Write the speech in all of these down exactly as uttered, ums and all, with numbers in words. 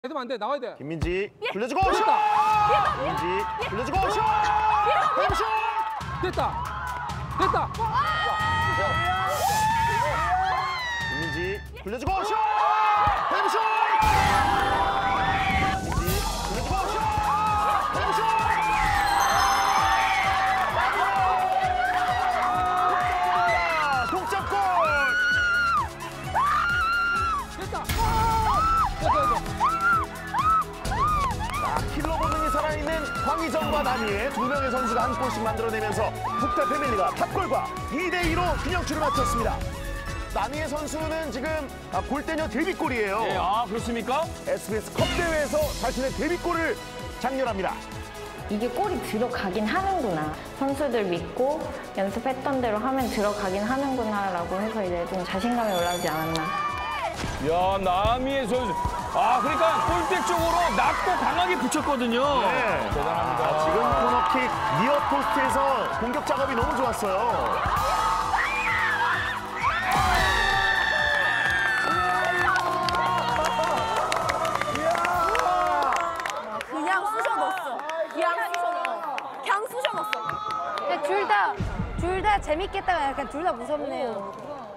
해두면 안 돼. 나와야 돼. 김민지 돌려주고 슛! 됐다. 김민지 돌려주고 슛! 슛! 됐다. 됐다. 김민지 돌려주고 슛! 슛! 김민지 돌려주고 슛! 슛! 동점골! 됐다. 됐다. 자, 킬러 본능이 살아있는 황희정과 남희의 두 명의 선수가 한 골씩 만들어내면서 북대 패밀리가 탑골과 이 대 이로 균형추를 맞췄습니다. 남희의 선수는 지금 아, 골대녀 데뷔골이에요. 네, 아 그렇습니까? 에스비에스 컵 대회에서 자신의 데뷔골을 장렬합니다. 이게 골이 들어가긴 하는구나. 선수들 믿고 연습했던 대로 하면 들어가긴 하는구나라고 해서 이제 좀 자신감이 올라오지 않았나. 야 남희의 선수. 아 그러니까 골대 쪽으로 낮고 강하게 붙였거든요. 네. 대단합니다. 아, 지금 코너킥 니어 포스트에서 공격 작업이 너무 좋았어요. 그냥 쑤셔 넣었어. 그냥 쑤셔 넣어. 그냥 쑤셔 넣었어. 둘 다, 둘 다 재밌겠다가 약간 둘 다 무섭네요.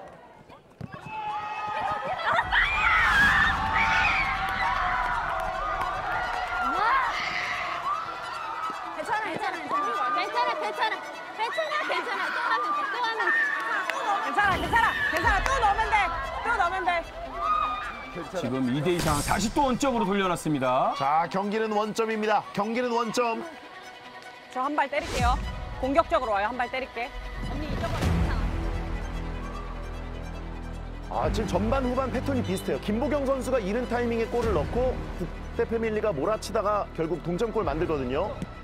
괜찮아, 괜찮아, 괜찮아. 괜찮아, 괜찮아. 괜찮아, 괜찮아. 또 하면 돼, 또 하면 돼. 괜찮아, 괜찮아. 괜찮아. 또 넣으면 돼. 또 넣으면 돼. 지금 이 대 이상 다시 또 원점으로 돌려놨습니다. 자, 경기는 원점입니다. 경기는 원점. 저 한 발 때릴게요. 공격적으로 와요. 한 발 때릴게. 언니 이쪽으로 괜찮아. 아, 지금 전반 후반 패턴이 비슷해요. 김보경 선수가 이른 타이밍에 골을 넣고 국대 패밀리가 몰아치다가 결국 동점골 만들거든요.